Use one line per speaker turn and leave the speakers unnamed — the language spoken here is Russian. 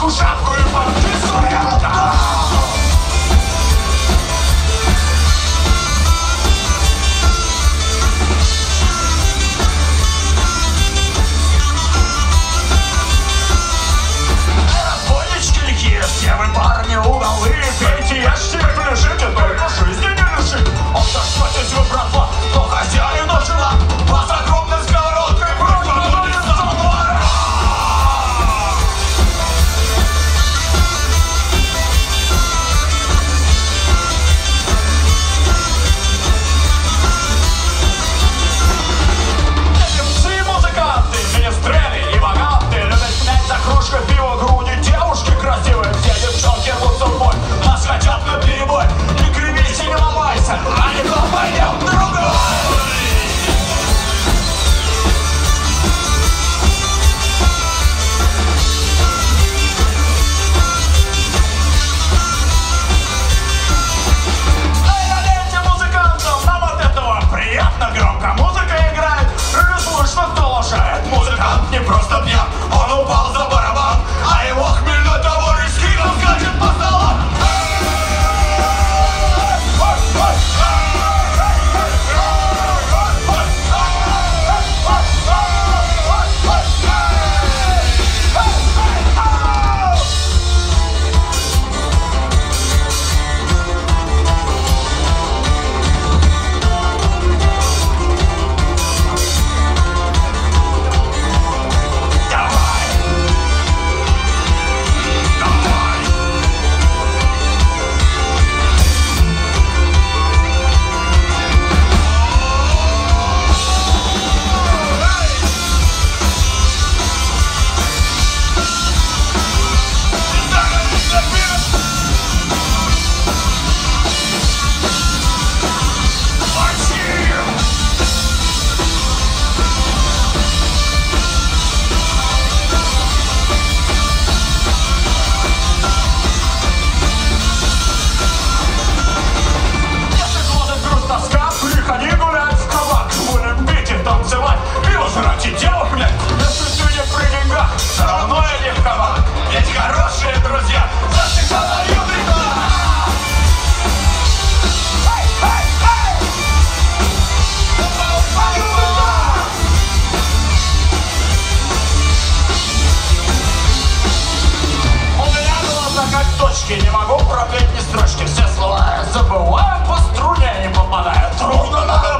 рубаху, шапку и портфель. Все вы, парни, удалые, пейте, ешьте, пляшите, только жизни не лишите. Отдохнетесь вы, братва, то хозяину жила, вас огромной сковородкой прокладывали за мной. Певцы и музыканты, министрели и богатые любят снять за кружкой пива груди девушки красивые. Девчонки рвутся в бой, нас хотят на перебой. Не кривись и не ломайся, а не то пойдем другой. Эй, налейте музыкантам, нам от этого приятно громко. Музыка играет, и слышно, кто лошает. Музыкант не просто пьян, он упал за барабан, а его хмельной товарищ с криком скачет по столам. Не могу пропеть ни строчки, все слова забываю, по струне не попадаю. Трудно надо